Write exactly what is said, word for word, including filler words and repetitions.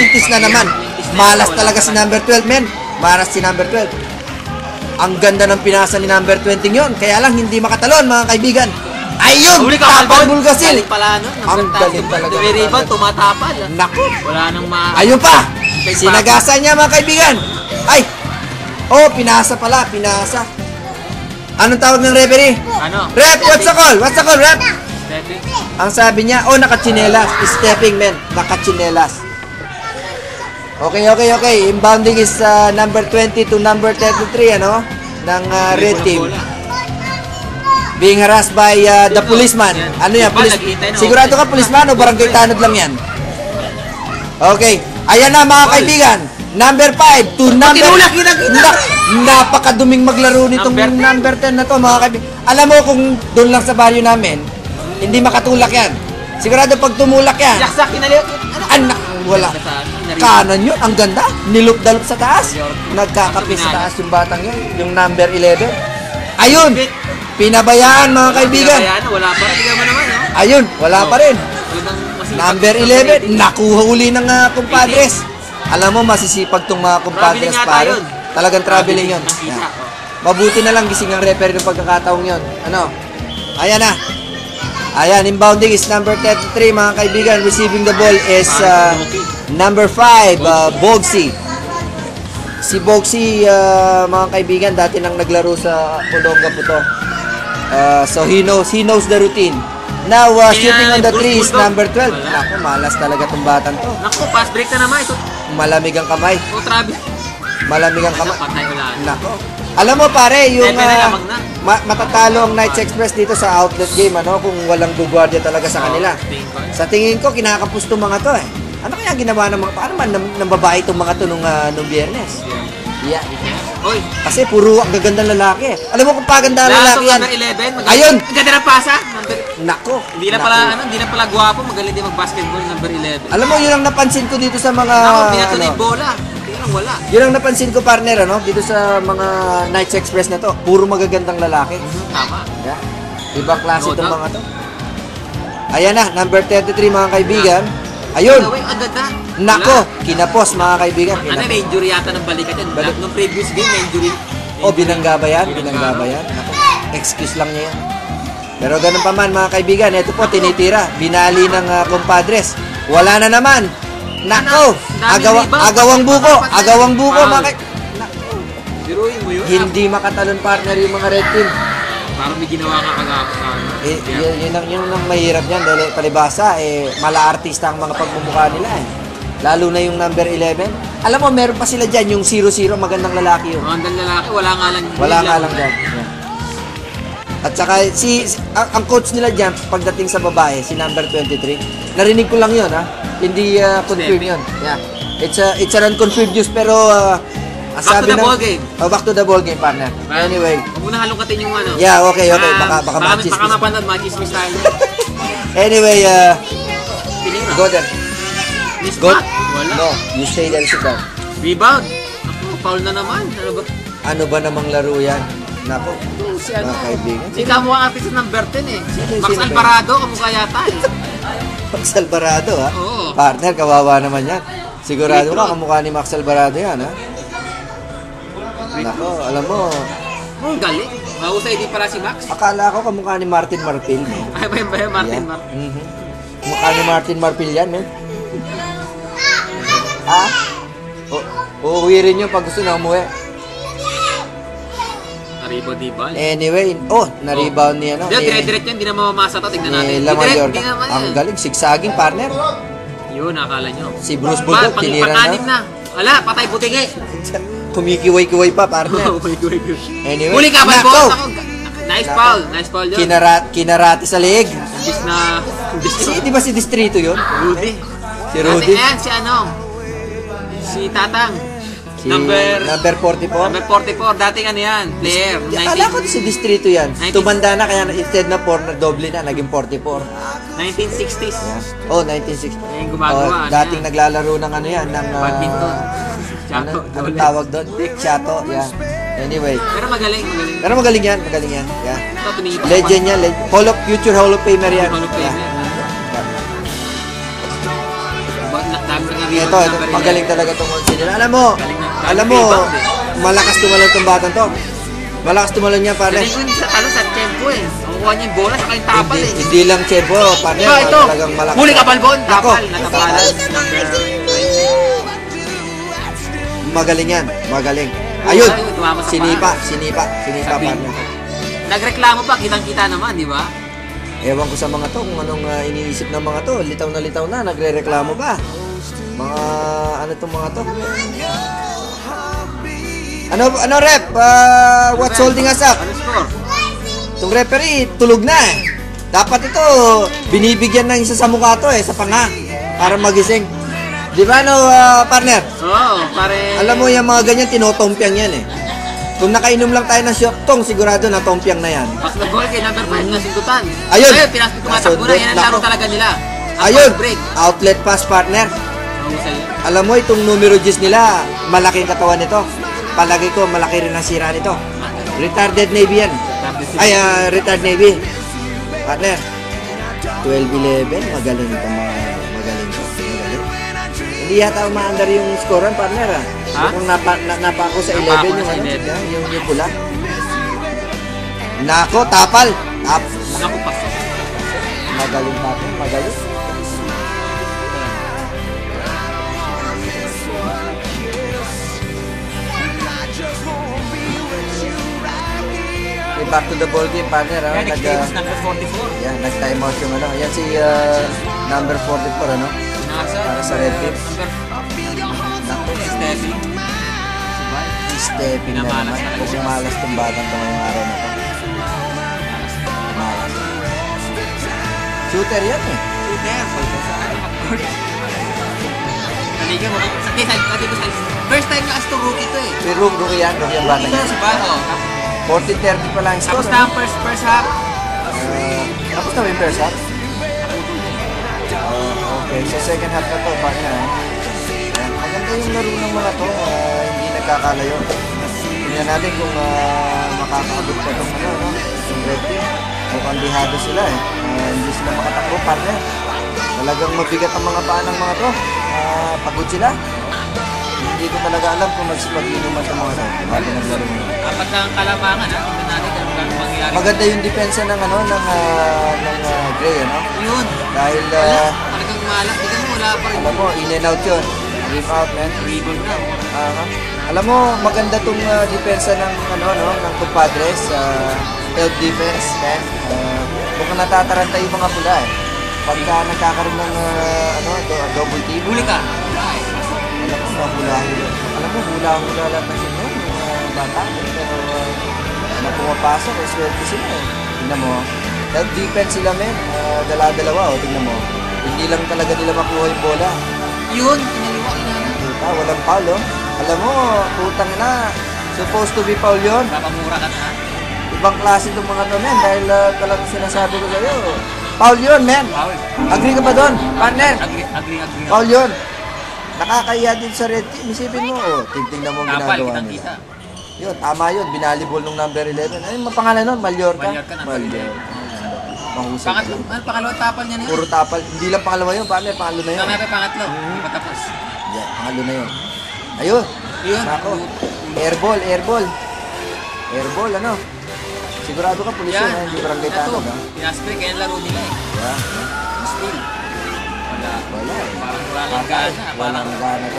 Mintis na naman. Malas talaga si number twelve, men. Malas si number twelve. Ang ganda ng pinasa ni number twenty yun. Kaya lang hindi makatalon, mga kaibigan. Ayun! Tapang Bulgasil! Ang galing talaga. Rebound, tumatapal. Naku! Wala nang ma... Ayun pa! Sinagasan niya, mga kaibigan. Ay! Oh, pinasa pala. Pinasa. Anong tawag ng referee? Ano? Ref, what's the call? What's the call, ref? Stepping. Ang sabi niya, oh, nakachinelas. Stepping, men. Nakachinelas. Okay, okay, okay. Inbounding is uh, number twenty to number thirty-three, ano? Ng uh, red team. Being harassed by uh, the policeman. Ano yan? Police... Sigurado ka policeman o barangay tanod lang yan? Okay. Ayan na, mga kaibigan. Number five to number... Na, napakaduming maglaro nitong number ten na to, mga kaibigan. Alam mo kung doon lang sa baryo namin, hindi makatulak yan. Sigurado pag tumulak yan. Yaksak, kinaliw. Anak, wala. Kanan yun, ang ganda. Nilup-dalup sa taas. Nagkakape sa taas yung batang yun. Yung number eleven. Ayun! Pinabayaan, mga kaibigan. Pinabayaan, wala pa rin. Tignan mo naman, no? Ayun, wala pa rin. Number eleven, nakuha uli ng uh, kumpadres. Alam mo, masisipag tong mga kumpadres, pare. Talagang traveling yun. Yeah. Mabuti na lang gising ang referee ng pagkakataong yun. Ano? Ayan na. Ayan, inbounding is number thirty-three, mga kaibigan. Receiving the ball is uh, number five, uh, Bogsy. Si Bogsy, uh, mga kaibigan, dati nang naglaro sa Olonga po to. Uh, so he knows, he knows the routine. Now, uh, shooting on the three is number twelve. Naku, malas talaga itong batang to. Naku, pass break na naman ito. Malamig ang kamay. O, trabi. Malamig ang kamay. Patay ulan. Naku. Alam mo, pare, yung uh, na. ma matatalo ang Knights Express dito sa outlet game, ano, kung walang gugwardiya talaga sa kanila. Sa tingin ko, kinakapos itong mga to, eh. Ano kaya ginawa ng mga, paano man, ng babae itong mga to nung, uh, nung Biyernes? Yeah. Oy. Kasi puro ang gagandang lalaki, eh. Alam mo kung paganda ang lalaki yan. Number eleven, ayun! Ang ganda ng pasa. Number... Nako. Hindi na pala, ano, hindi na pala gwapo, magaling din mag-basketball, number eleven. Alam mo, yun ang napansin ko dito sa mga... Ako, binato na yung bola. Tingnan, wala. Yun ang napansin ko, partner, ano, dito sa mga Knights Express na to. Puro magagandang lalaki. Mm-hmm, tama. Yeah. Ibang klase itong mga to. Ayan na, number thirty-three, mga kaibigan. Ayun! Ang ganda. Nako, kinapos, mga kaibigan. Kinapos. Ano, may injury yata ng balikat yan. Balik. Nung previous game, may injury. O, binangga ba yan? Binangga ba yan? Nako, excuse lang niya yan. Pero ganun pa man, mga kaibigan, ito po, tinitira. Binali ng uh, kumpadres. Wala na naman. Nako, agawa, agawang buko. Agawang buko, mga kaibigan. Biruin mo yun. Hindi makatalon, partner, yung mga red team. Parang may ginawa ka kagapos. Eh, yun, yun, ang, yun ang mahirap yan. Dahil palibasa, eh, mala-artista ang mga pagmumukha nila, eh. Lalo na yung number eleven. Alam mo, meron pa sila dyan, yung zero zero, magandang lalaki yun. Magandang lalaki, wala nga lang. Wala nga lang dyan. Yeah. At saka, si, si ang, ang coach nila dyan, pagdating sa babae, si number twenty-three, narinig ko lang yun, ha? Hindi uh, confirm yun. Yeah. It's a, it's an unconfirmed news, pero, uh, back to the ball game. Oh, back to the ball game, partner. Man, anyway. Huwag mo na halongkatin yung ano. Yeah, okay, okay. Um, baka, baka machismis. Baka mapanood, machismis tayo. Anyway, uh, Pinira. go there. Go. Wala. No, you stay there, sit down. Rebound. Ako, foul na naman. Ano ba? Ano ba namang laro yan? Nako, si ano? mga kaibigan. Si kamukha ate sa number ten eh. Sino, Max sino Alvarado, kamukha yata eh. Max Alvarado, ha? Oo. Partner, kawawa naman yan. Sigurado ka, kamukha ni Max Alvarado yan, ha? Nako, alam mo. Oh, galing. Mahusay din pala si Max. Akala ko kamukha ni Martin Marpil. Ay, ba yun ba yun, Martin Yeah. Marpil? Mm-hmm. Kamukha ni Martin Marpil yan, eh. Ha? O, uuwi rin yun pag gusto na umuwi. Naribo di ba? Anyway, oh, na-rebound niya, no? Di, dire-direct yan, di na mamamasa to. Tignan natin. Lamar Direct, Jordan. di naman Ang yan. galing, sigsaging partner. Yun, nakakala nyo. Si Bruce Bulldog, Pag- tinira pang-anim na. na. Wala, patay butingi. Kumikiway-kiway pa, partner. Anyway, Huli ka, nako. boss. Ako, nice foul. Nice foul yun. Kinarat, kinarati sa leeg. Imbis na... Imbis Si, di ba si Distrito yun? Rudy. Si Rudy. Ayan, si ano? Si Tatang. Si number... number forty-four. Number forty-four. Dating ano yan? Player. Akala ko si Distrito yan. nineteen Tumanda na kaya instead na four na doble na, naging forty-four. nineteen sixties. Yeah. Oh, nineteen sixty. Yung gumagawa. Oh, dating naglalaro ng ano yan, ng... Uh, Badminton. Ano, Chato. anong tawag doon? Chato, yeah. Anyway. Pero magaling, magaling. Pero magaling yan, magaling yan. Yeah. Ito, tumingin pa. Legend yan. Le Hall of Future Hall of Famer yan. Hall of Famer. Yeah. Ba't na- dami na ito, ito, magaling talaga itong senior. Alam mo, alam mo, malakas tumalon itong batang to. Malakas tumalon niya, partner. Galing ko sa, ano, sa tempo eh. Nakukuha niya yung bola, saka yung tapal Hindi, eh. hindi lang Chebo, partner. Ito, ito. Talagang malakas. Huli ka, Balbon. Nako. Tapal, natapalan. Number Magaling yan, magaling. Ayun, Ay, tumama sa sinipa, paa. sinipa, sinipa, Sabi. partner. Nagreklamo pa, kitang-kita naman, di ba? Ewan ko sa mga to kung anong uh, iniisip ng mga to. Litaw na litaw na, nagre-reklamo pa. Mga, ano tong mga to? Ano, ano rep? Uh, what's holding us up? Ano score? Itong referee, tulog na eh. Dapat ito, binibigyan ng isa sa mukha to eh, sa panga. Para magising. Di ba no, uh, partner? Oo, oh, pare. Alam mo yung mga ganyan, tinotompiang yan eh. Kung nakainom lang tayo ng syoktong, sigurado na tompiang na yan. Pas na goal kay number five na sintutan. Ayun! Ayun, pinasok tumatakbo na. Yan ang laro Nako. talaga nila. Ang Ayun! break. Outlet pass, partner. Oo, sa'yo. Alam mo, itong numero ten nila, malaking katawan nito. Palagi ko, malaki rin ang sira nito. Retarded Navy yan. Ay, ah, retired Navy. Partner, twelve eleven, magaling ito mga, magaling ito. Magaling. Hindi yata umaandar yung scorean, partner ah. Ha? Kung napa, na, napa ako sa Napa eleven ako yung sa ano, eleven. yan, yung, yung pula. Nako, tapal. Tap. Naku, pasok. Magaling partner, magaling. Okay, back to the ball game, partner. Ah. Yan, Nag, next game is number forty-four. yan, nag-time out yung ano. Yan si ah, number forty-four, ano? Nasa. Para sa Red Team. Number Nako, Steffi. stepping na Pinamalas naman. talaga Kung siya. malas itong batang ito ngayong araw na ito. Malas. Shooter yan eh. Shooter. Sa ano, half-court. Naliga mo. Sa kaya sabi ko sa first time na kasi ito rookie ito eh. Si Rook, rookie yan. Rookie ang batang Ito yan. si Bato. forty thirty pa lang yung score. Tapos na ang first first half. Ah, tapos na ba yung first half? Ah, okay, so second half na to, partner. eh. Ayan, maganda yung laro ng mga to, ah, hindi nagkakalayo. Tingnan natin kung ah, makakaabot pa itong ano, no? Itong red team. Mukhang bihado sila eh. Ah, hindi sila makatakbo, partner. Talagang mabigat ang mga paa ng mga to. Ah, pagod sila. Hindi ko talaga alam kung nagsipag-inuman sa mga to. Habang naglaro mo. Apat na ang kalamangan ha. Tingnan natin kung gano'ng mangyayari. Maganda yung depensa ng ano ng ah, ng ah, Gray, ano? Yun. Dahil Wala. ah, Talagang malak. Tingnan mo, wala pa rin. alam mo, in and out yun. Leave out, man. Rebound na. Aha. Alam mo, maganda tong uh, depensa ng ano no, ng Compadres, uh, help defense, man. Uh, mukhang natataranta yung mga pula eh. Pagka nagkakaroon ng uh, ano, do- double team. Huli ka. Wala eh. Alam mo, hula-hula. Alam mo, hula-hula lang na sila yung uh, bata. Pero uh, ano pumapasok, eh, swerte sila eh. Tingnan mo, help defense sila, men. Uh, dala-dalawa, oh, tingnan mo. Hindi lang talaga nila makuha yung bola. Yun. Pinaliwa. Inana. Kita, walang foul, oh. Alam mo, putang na. Supposed to be foul yun. Papamura ka na ha. Ibang klase itong mga to, men. Dahil uh, talagang sinasabi ko sa'yo. Foul yun, men. Foul. Agree ka ba doon, partner? Agree, agree, agree. Foul yun. Nakakaya din sa red team. Isipin mo, oh. Tingnan mo ang Kapal, ginagawa kitang nila. kita. Yun, tama yun. Binalibol nung number eleven. Ano yung pangalan nun? Mallorca? Mallorca, number Mallorca. Mahusay ka Pangatlo, lang. ano, pangalawang tapal niya na yun. Puro tapal. Hindi lang pangalawa yun, partner. Pangalo na yun. Ito nga pa yung pangatlo. Hindi pa tapos. Yeah, pangalo na yun. Ayun. Yun. Nako. Airball, airball. Airball, ano? Sigurado ka, pulis yun, ha? Hindi barangay tanong, ha? Pinaspray, kaya laro nila eh. Yeah. Still. Wala. Wala, eh. Parang wala lang gana. Parang Walang gana.